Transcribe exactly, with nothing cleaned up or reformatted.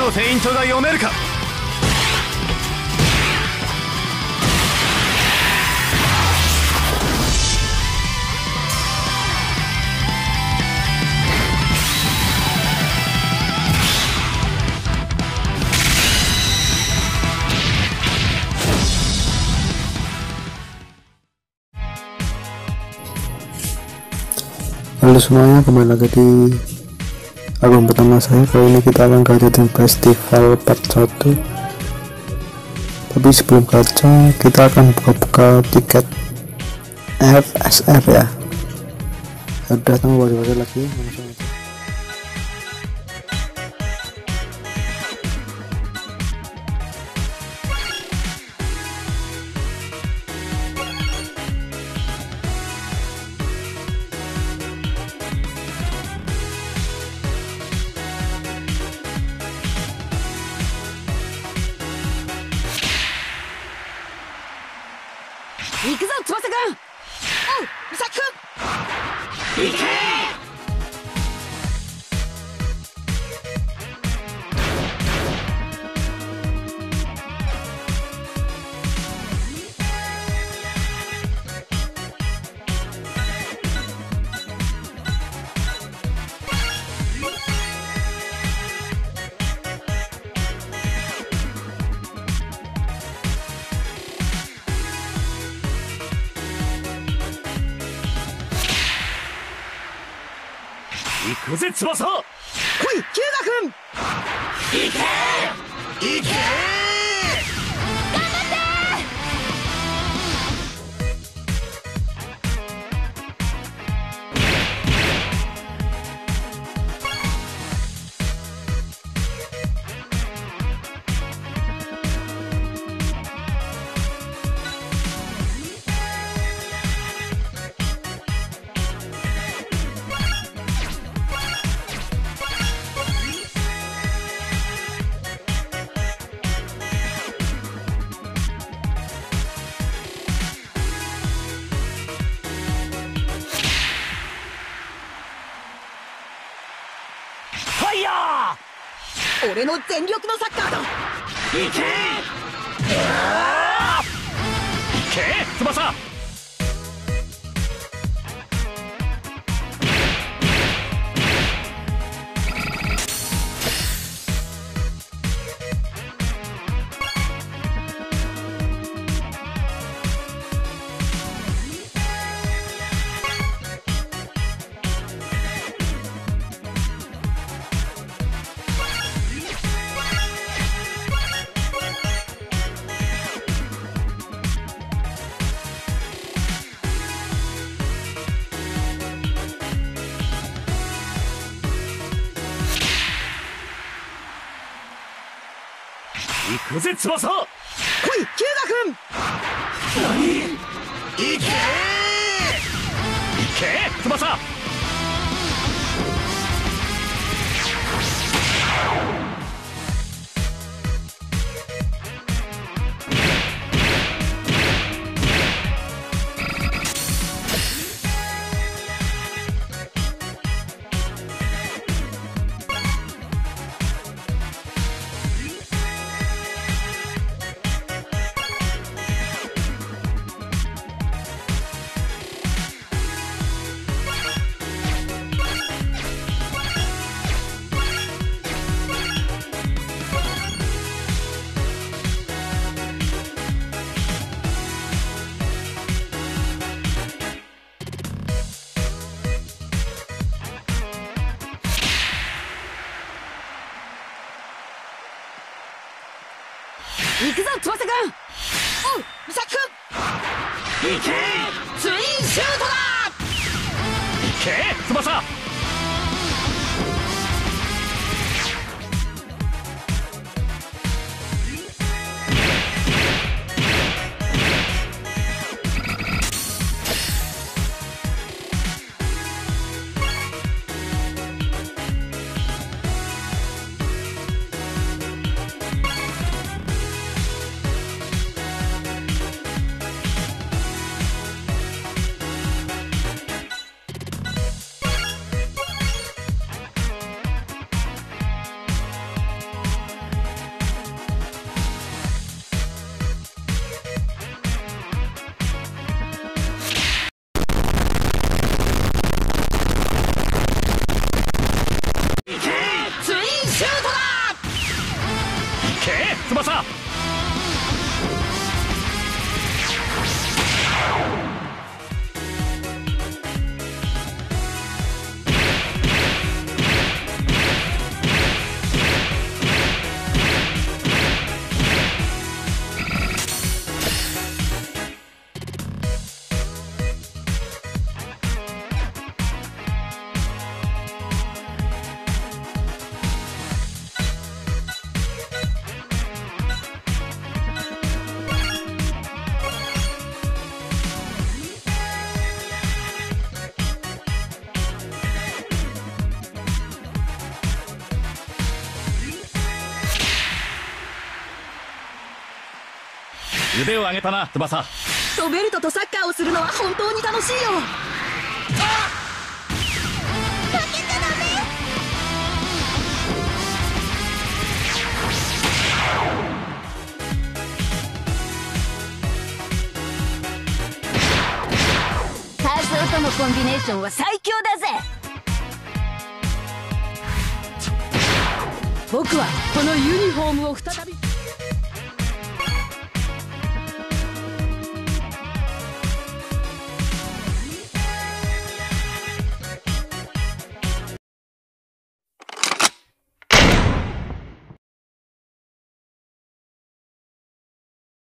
のフェイントが読めるか。 Halo semuanya, kembali lagi di akun pertama saya. Kali ini kita akan gacha di festival part satu. Tapi sebelum gacha, kita akan buka-buka tiket F S R ya. Udah, tunggu balik lagi langsung aja. 行くぞ翼くん。おう美咲くん。行けー。 行くぜ翼。来いキュウガくん。 行けー行けー。 頑張って俺の全力のサッカーだ。 行けー。行けー翼。行くぜ翼。来いキュウガくん。 何。行けー行けー翼。 行くぞ翼くん。おう美咲くん。 行けー。 ツインシュートだ。 行けー翼。 腕を上げたな翼。 ロベルトとサッカーをするのは本当に楽しいよ。負けちゃダメ。カーソルとのコンビネーションは最強だぜ。僕はこのユニフォームを再び